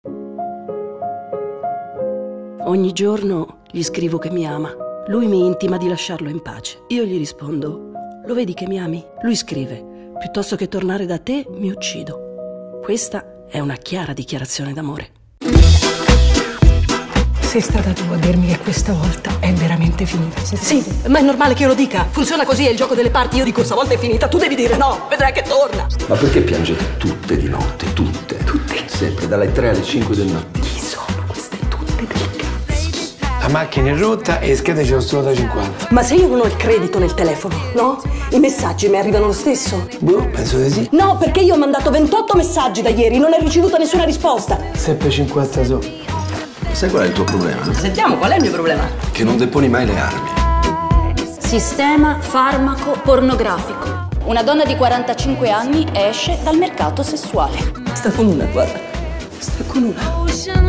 Ogni giorno gli scrivo che mi ama. Lui mi intima di lasciarlo in pace. Io gli rispondo: lo vedi che mi ami? Lui scrive: piuttosto che tornare da te, mi uccido. Questa è una chiara dichiarazione d'amore. Sei stata tu a dirmi che questa volta è veramente finita. Sì, ma è normale che io lo dica. Funziona così, è il gioco delle parti. Io dico stavolta è finita, tu devi dire no, vedrai che torna. Ma perché piangete tutte di notte? Tutte? Sempre, dalle 3 alle 5 del mattino. Chi sono queste tutte del cazzo? La macchina è rotta e le schede ce ne sono da 50. Ma se io non ho il credito nel telefono, no? I messaggi mi arrivano lo stesso? Boh, penso di sì. No, perché io ho mandato 28 messaggi da ieri, non ho ricevuto nessuna risposta. 7,50 so. Sai qual è il tuo problema? Sentiamo, qual è il mio problema? Che non deponi mai le armi. Sistema farmaco pornografico. Una donna di 45 anni esce dal mercato sessuale. Sta con una, guarda. Sta con una.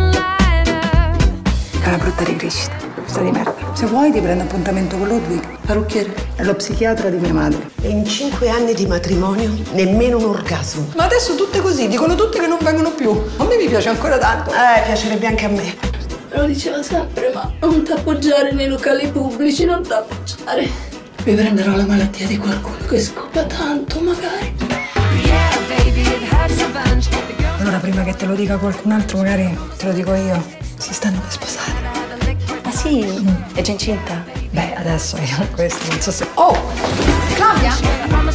È una brutta ricrescita. Sta di merda. Se vuoi ti prendo appuntamento con Ludwig, Parrucchiere. è lo psichiatra di mia madre. E in 5 anni di matrimonio nemmeno un orgasmo. Ma adesso tutte così, dicono tutte che non vengono più. A me mi piace ancora tanto. Piacerebbe anche a me. Lo diceva sempre, ma non t'appoggiare nei locali pubblici, non t'appoggiare. Mi prenderò la malattia di qualcuno che scopa tanto, magari. Allora, prima che te lo dica qualcun altro, magari te lo dico io. Si stanno per sposare. Ah sì? È già incinta? Beh, adesso io questo non so se... Oh! Claudia?